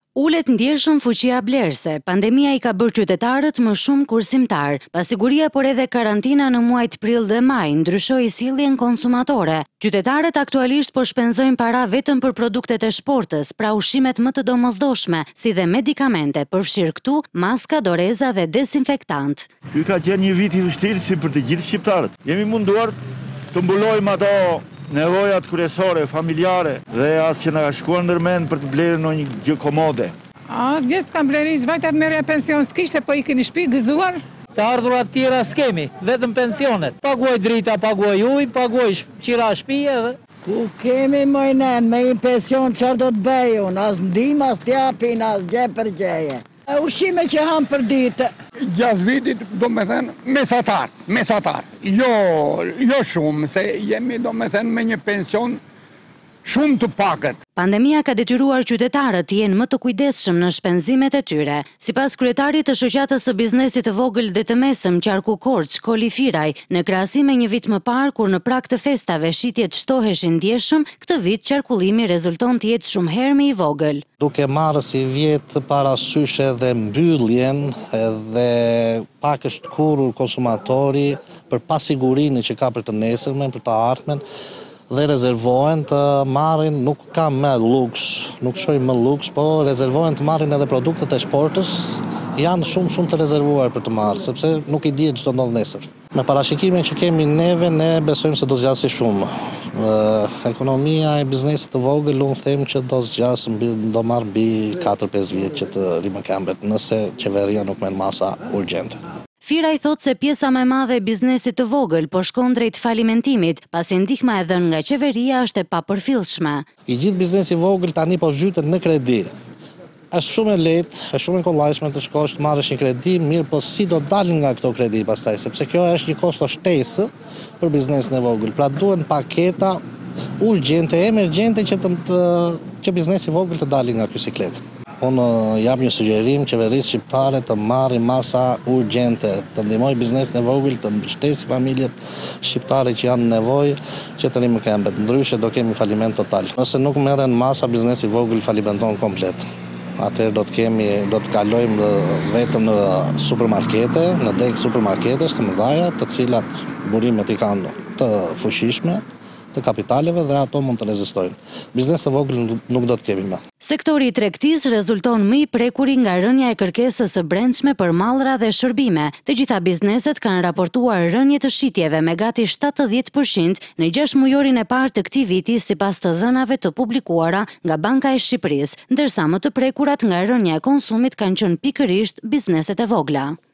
Ulet ndjeshëm fuqia blerëse, pandemia I ka bërë qytetarët më shumë kursimtar. Pasiguria por edhe karantina në muajt prill dhe maj ndryshoi sjelljen konsumatore. Qytetarët aktualisht po shpenzojnë para vetëm për produktet e shportës, pra ushqimet më të domosdoshme, si dhe medikamente, përfshirë këtu maska, doreza dhe desinfektant. Ky ka qenë një vit I vështirë si për të gjithë shqiptarët. Jemi munduar të mbulojmë ato nevojat kryesore, familjare dhe as që na ka shkuar ndërmend për të blerë në një gjë komode. Gjithë kam bleri, vajtat merja pension s'kishte, po I keni shtëpi gëzuar. Të ardhurat tjera s'kemi, vetëm pensionet. Paguaj drita, paguaj ujë, paguaj qira shtëpie dhe... Ku kemi mojnen, me një pension çfarë do të bëj unë, as ndim, as t'japin, as gjë për gjeje. Ushqime që ham për ditë. Gjatë vitit, do me thënë, mesatar. Jo shumë, se jemi do me thënë me një pension shumë të pakët. Pandemia ka detyruar qytetarët të jenë më të kujdesshëm në shpenzimet e tyre. Sipas kryetarit të shoqatës së biznesit të vogël dhe të mesëm Qarku Korç, Koli Firaj, në krahasim me një vit më parë kur në prag të festave shitjet shtoheshin ndjeshëm, këtë vit qarkullimi rezulton të jetë shumë herë më I vogël. Duke marrë si vjet parasysh edhe mbylljen edhe pak është kurrur konsumatori për pasigurinë që ka për të nesërmen, për të ardhmen, dhe rezervohen të marrin, nuk ka më luks, nuk shoj më luks, po rezervohen të marrin edhe produktet e shportës, janë shumë të rezervuar për të marrë, sepse nuk I dihet ç'do ndodh nesër. Me parashikimin që kemi neve, ne besojmë se do zgjasë shumë. Ekonomia e biznesit të vogël, unë them që do zgjasë, do marrë mbi 4-5 vjet që të rimëkambet, nëse qeveria nuk merr masa urgjente. Firaj thot se pjesa më e madhe e biznesit të vogël po shkon drejt falimentimit, pasi ndihma e dhënë nga qeveria është e papërfillshme. I gjithë biznesi I vogël tani po zhytet në kredi. Është shumë e lehtë, është shumë e kollajshme të shkosh të marrësh një kredi, mirë po si do dalin nga këto kredi pastaj, sepse kjo është një kosto shtesë për biznesin e vogël. Pra duhen paketa urgjente, emergjente që biznesi I vogël të dalin nga ky siklet. Unë jap një sugjerim qeverisë shqiptare të marrë masa urgjente, të ndihmoj biznesin e vogël, të mbështesë familjet shqiptare që janë në nevojë, që të rimëkembet. Ndryshe do kemi faliment total. Nëse nuk merren masa, biznesi I vogël falimenton komplet. Atëherë do të kalojmë vetëm në supermarkete, në deg supermarketesh të mëdha, të cilat burimet I kanë të fuqishme, të kapitaleve dhe ato mund të rezistojnë. Biznes të vogël nuk do të kemi më. Sektori I tregtisë rezulton më I prekuri nga rënja e kërkesës së brendshme për mallra dhe shërbime. Të gjitha bizneset kanë raportuar rënje të shitjeve me gati 70% në 6 mujorin e parë të këtij viti sipas të dhënave të publikuara nga Banka e Shqipërisë, ndërsa më të prekurat nga rënja e konsumit kanë qenë pikërisht bizneset e vogla.